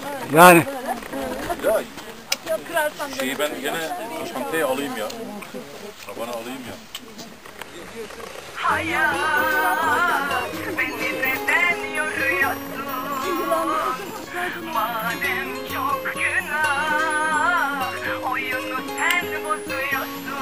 Yani Ya şeyi ben gene şantiye alayım ya. Tabanı alayım ya. Hayat beni neden yoruyorsun? Madem çok günah, oyunu sen bozuyorsun.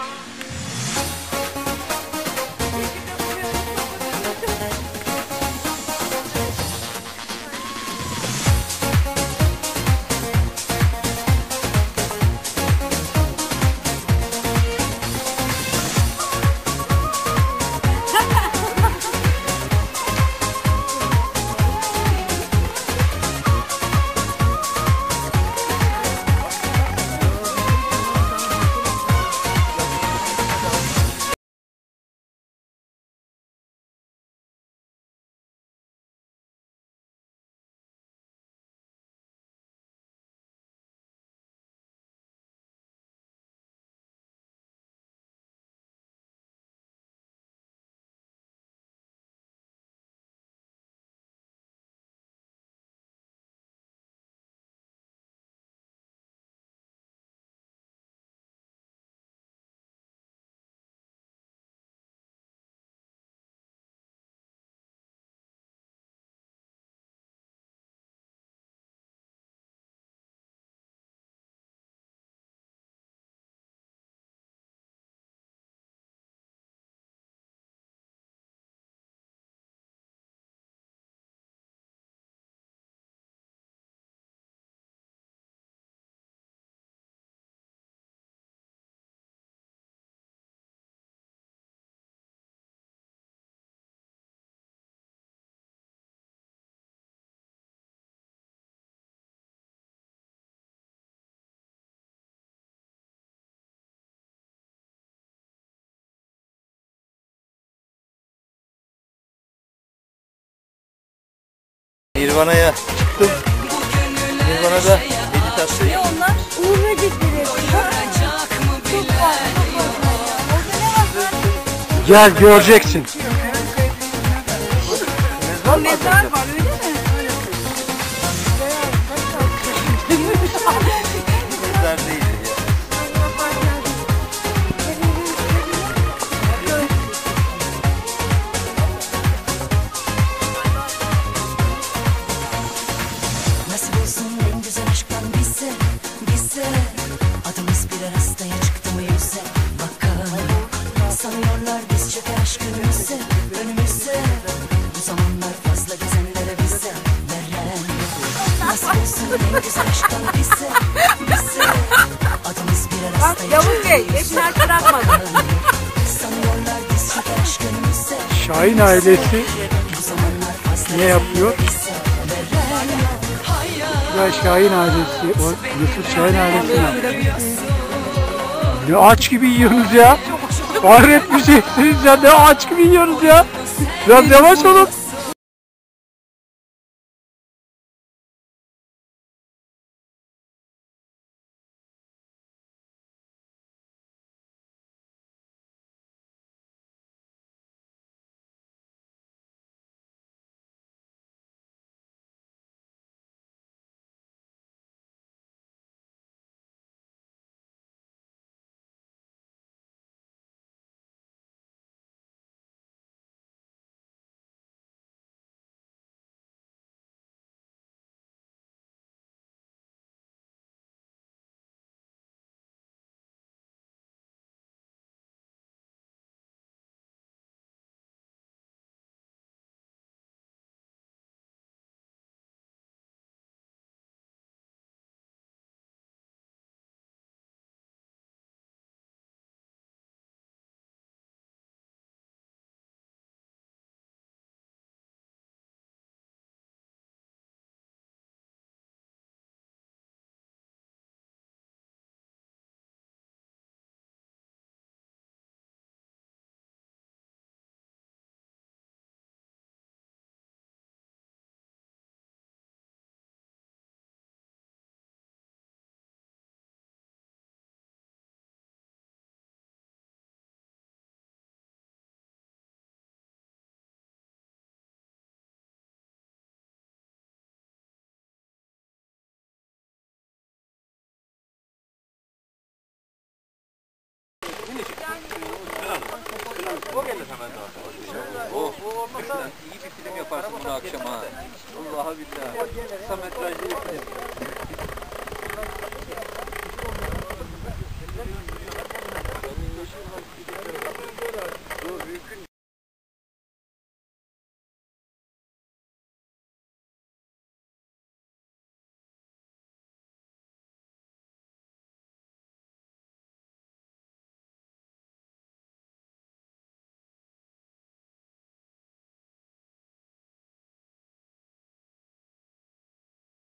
Nirvana'ya çıktım. Nirvana'da meditasyon. Ne onlar? Uğur böcekleri. Çok fazla. gel göreceksin. Mezar var öyle mi? Güzel değil ya. Nasip olsun en güzel aşktan bize, bize. Adımız bir arastaya çıktı mı yüze. Bakalım sanıyorlar biz çeker aşk önümüze, önümüze. Bu zamanlar fazla gezenlere bize veren. Nasip olsun en güzel aşktan bize, bize. Adımız bir Bak arastaya Yavuz Bey, çıktı mı yüze. hepsini bırakmadı. Sanıyorlar biz çeker aşk önümüze. Şahin ailesi Bu zamanlar fazla ne yapıyor? bize veren. Ya Şahin ailesi, o Mesut Şahin ailesi ne yapıyor? Ne aç gibi yiyorsunuz ya. Hayret bir şeysiniz ya, ne aç gibi yiyorsunuz ya. Biraz yavaş olun. Oh, sen iyi bir film yaparsın bunu akşam ha. Allah'a billahi. Kısa metrajlı bir film.